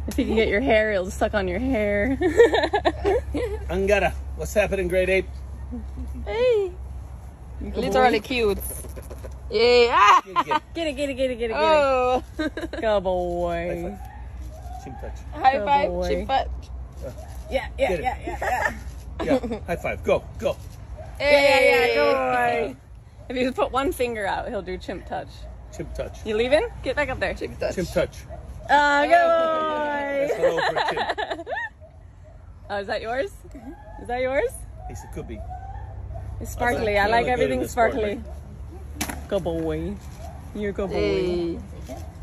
If he can get your hair, he'll suck on your hair. Angara, what's happening, great ape? Hey. Literally cute. Yeah. Get it. Oh. Go boy. Chim touch. High Good five, boy. chip butt. Yeah. Yeah, high five. Go. Hey. Good boy. If you put one finger out, he'll do chimp touch. Chimp touch. You leaving? Get back up there. Chip touch. Chimp touch. Oh, good That's boy. hello for a chimp. Oh, is that yours? Is that yours? Yes, it could be. It's sparkly. I I like like everything it, it's sparkly. sparkly. Good boy. You're a good boy. Hey.